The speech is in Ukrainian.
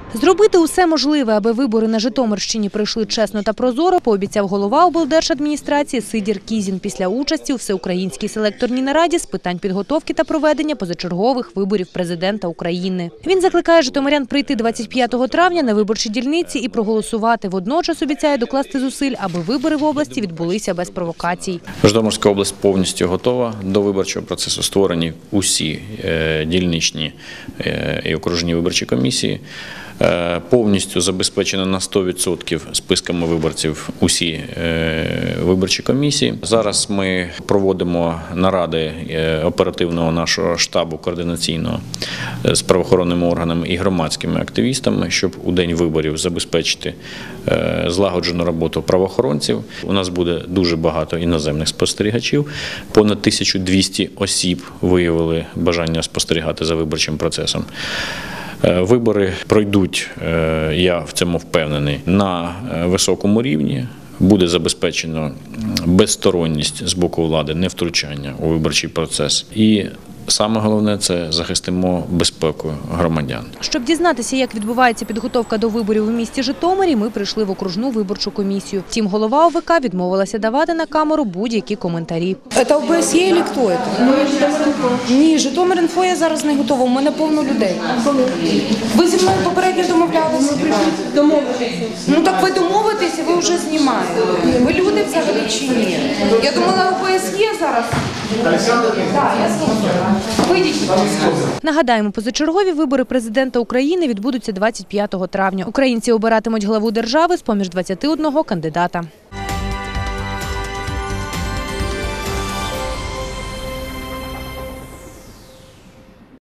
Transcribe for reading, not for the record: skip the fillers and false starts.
Зробити усе можливе, аби вибори на Житомирщині пройшли чесно та прозоро, пообіцяв голова облдержадміністрації Сидір Кізін після участі у всеукраїнській селекторній нараді з питань підготовки та проведення позачергових виборів президента України. Він закликає житомирян прийти 25 травня на виборчі дільниці і проголосувати. Водночас обіцяє докласти зусиль, аби вибори в області відбулися без провокацій. Житомирська область повністю готова до виборчого процесу. Створені усі дільничні і окружні виборчі комісії. Повністю забезпечено на 100% списками виборців усі виборчі комісії. Зараз ми проводимо наради оперативного нашого штабу координаційного з правоохоронними органами і громадськими активістами, щоб у день виборів забезпечити злагоджену роботу правоохоронців. У нас буде дуже багато іноземних спостерігачів. Понад 1200 осіб виявили бажання спостерігати за виборчим процесом. Вибори пройдуть, я в цьому впевнений, на високому рівні. Буде забезпечено безсторонність з боку влади, невтручання у виборчий процес. І саме головне – це захистимо безпеку громадян. Щоб дізнатися, як відбувається підготовка до виборів у місті Житомирі, ми прийшли в окружну виборчу комісію. Втім, голова ОВК відмовилася давати на камеру будь-які коментарі. Це ОБСЄ чи хто це? Ні, Житомир.Інфо я зараз не готова, у мене повно людей. Ви зі мною попередньо домовлялися? Домовитися. Ну так ви домовитеся, ви вже знімаєте. Ви люди взагалі чи ні? Я думала, ОБСЄ зараз. Так, я слухаю. Вийдіть. Нагадаємо, позачергові вибори президента України відбудуться 25 травня. Українці обиратимуть главу держави з поміж 21 кандидата.